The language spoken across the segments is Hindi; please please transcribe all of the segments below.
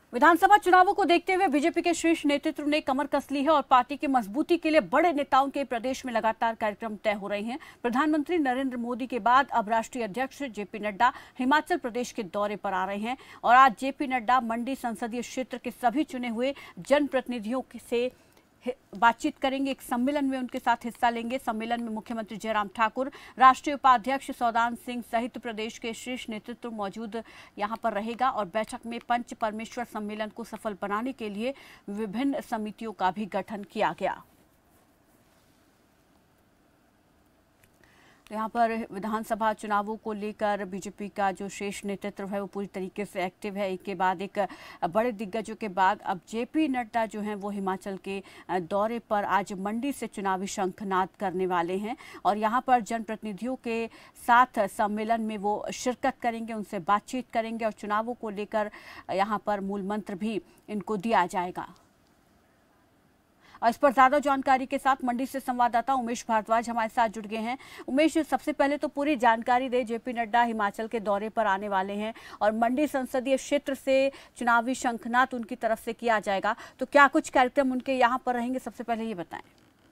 विधानसभा चुनावों को देखते हुए बीजेपी के शीर्ष नेतृत्व ने कमर कस ली है और पार्टी की मजबूती के लिए बड़े नेताओं के प्रदेश में लगातार कार्यक्रम तय हो रहे हैं। प्रधानमंत्री नरेंद्र मोदी के बाद अब राष्ट्रीय अध्यक्ष जेपी नड्डा हिमाचल प्रदेश के दौरे पर आ रहे हैं और आज जेपी नड्डा मंडी संसदीय क्षेत्र के सभी चुने हुए जनप्रतिनिधियों से बातचीत करेंगे। एक सम्मेलन में उनके साथ हिस्सा लेंगे। सम्मेलन में मुख्यमंत्री जयराम ठाकुर, राष्ट्रीय उपाध्यक्ष सौदान सिंह सहित प्रदेश के शीर्ष नेतृत्व मौजूद यहां पर रहेगा और बैठक में पंच परमेश्वर सम्मेलन को सफल बनाने के लिए विभिन्न समितियों का भी गठन किया गया। तो यहाँ पर विधानसभा चुनावों को लेकर बीजेपी का जो शीर्ष नेतृत्व है वो पूरी तरीके से एक्टिव है। एक के बाद एक बड़े दिग्गजों के बाद अब जेपी नड्डा जो हैं वो हिमाचल के दौरे पर आज मंडी से चुनावी शंखनाद करने वाले हैं और यहाँ पर जनप्रतिनिधियों के साथ सम्मेलन में वो शिरकत करेंगे, उनसे बातचीत करेंगे और चुनावों को लेकर यहाँ पर मूल मंत्र भी इनको दिया जाएगा। और इस पर ज्यादा जानकारी के साथ मंडी से संवाददाता उमेश भारद्वाज हमारे साथ जुड़ गए हैं। उमेश, सबसे पहले तो पूरी जानकारी दे, जेपी नड्डा हिमाचल के दौरे पर आने वाले हैं और मंडी संसदीय क्षेत्र से चुनावी शंखनाद उनकी तरफ से किया जाएगा, तो क्या कुछ कार्यक्रम उनके यहाँ पर रहेंगे, सबसे पहले ये बताएं।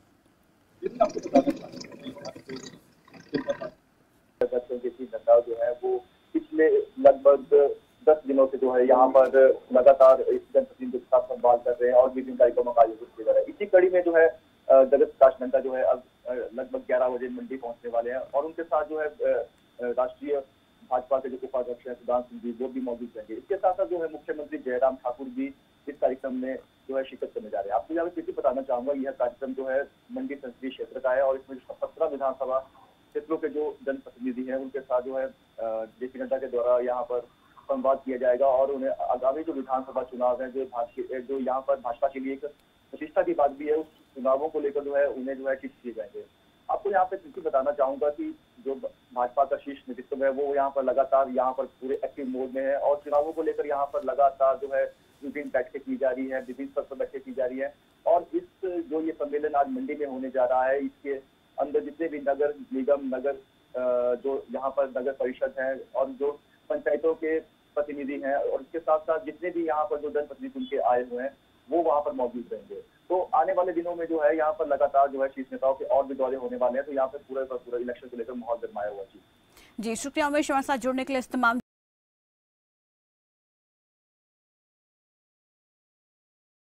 नड्डा जो है वो पिछले लगभग 10 दिनों से जो है यहाँ पर लगातार इस जनप्रतिनिधियों के साथ संवाद कर रहे हैं और विभिन्न कार्यक्रमों का आयोजन किया जा रहा है। इसी कड़ी में जो है जगत प्रकाश नड्डा जो है अब लगभग 11 बजे मंडी पहुंचने वाले हैं और उनके साथ जो है राष्ट्रीय भाजपा के जो उपाध्यक्ष है सौदान सिंह जी वो भी मौजूद रहेंगे। इसके साथ साथ जो है मुख्यमंत्री जयराम ठाकुर भी इस कार्यक्रम में जो है शिरकत करने जा रहे हैं। आपको यहाँ पे बताना चाहूंगा, यह कार्यक्रम जो है मंडी संसदीय क्षेत्र का है और इसमें 17 विधानसभा क्षेत्रों के जो जनप्रतिनिधि हैं उनके साथ जो है जेपी नड्डा के द्वारा यहाँ पर संवाद किया जाएगा और उन्हें आगामी जो विधानसभा चुनाव है जो यहाँ पर भाजपा के लिए एक प्रतिष्ठा की बात भी है, उस चुनावों को लेकर जो है उन्हें जो है टिप्स दिए जाएंगे। आपको यहाँ पे बताना चाहूंगा कि जो भाजपा का शीर्ष नेतृत्व है वो यहाँ पर लगातार यहाँ पर पूरे एक्टिव मोड में है और चुनावों को लेकर यहाँ पर लगातार जो है विभिन्न बैठकें की जा रही है, विभिन्न स्तर पर बैठकें की जा रही है और इस जो ये सम्मेलन आज मंडी में होने जा रहा है इसके अंदर जितने भी नगर निगम नगर जो यहाँ पर नगर परिषद है और जो पंचायतों के प्रतिनिधि हैं और इसके साथ साथ जितने भी यहाँ पर जो जनप्रतिनिधि उनके आए हुए हैं वो वहाँ पर मौजूद रहेंगे। तो आने वाले दिनों में जो है यहाँ पर लगातार जो है शीर्ष नेताओं के और भी दौरे होने वाले हैं, तो यहाँ पे पूरा इलेक्शन को लेकर माहौल गरमाया हुआ। जी शुक्रिया उमेश, हमारे साथ जुड़ने के लिए। इस तमाम